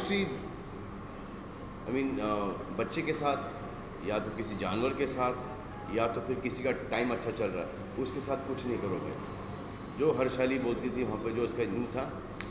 दूसरी I mean बच्चे के साथ या तो किसी जानवर के साथ या तो फिर किसी का टाइम अच्छा चल रहा है उसके साथ कुछ नहीं करोगे। जो हर्षाली बोलती थी वहाँ पर जो उसका यूँ था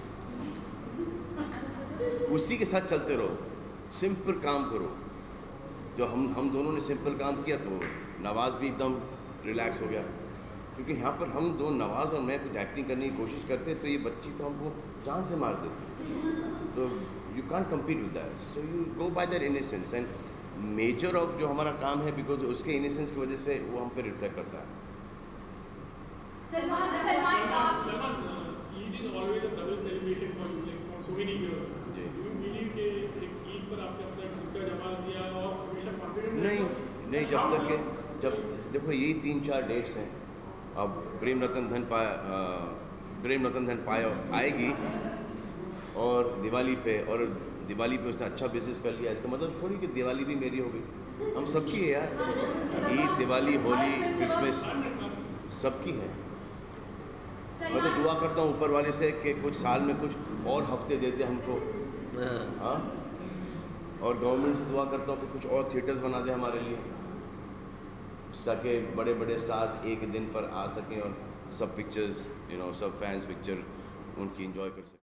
उसी के साथ चलते रहो, सिंपल काम करो। जो हम दोनों ने सिंपल काम किया तो नवाज़ भी एकदम रिलैक्स हो गया, क्योंकि यहाँ पर हम दो नवाज़ और मैं कुछ एक्टिंग करने की कोशिश करते तो ये बच्ची तो हमको जान से मार देती। तो you can't compete with that, so you go by that innocence and measure of जो हमारा काम है बिकॉज उसके इनोसेंस की वजह से वो हम पे रिफ्लेक्ट करता है। Salman, Eid is always a double celebration for you, like for so many years. Do you believe कि एक ईद पर आपने अपना एक सिक्का जमा किया और हमेशा कॉन्फिडेंट? नहीं, जब तक के जब देखो यही 3-4 डेट्स हैं। अब प्रेम रतन धन पायो आएगी और दिवाली पे उसने अच्छा बिजनेस कर लिया, इसका मतलब थोड़ी कि दिवाली भी मेरी हो गई। हम सबकी है यार, ईद, दिवाली, होली, क्रिसमस सबकी है। मैं तो दुआ करता हूँ ऊपर वाले से कि कुछ साल में कुछ और हफ्ते दे दे हमको, हाँ, और गवर्नमेंट से दुआ करता हूँ कि कुछ और थिएटर्स बना दे हमारे लिए, ताकि बड़े बड़े स्टार्स एक दिन पर आ सकें और सब पिक्चर्स सब फैंस पिक्चर उनकी एंजॉय कर सकें।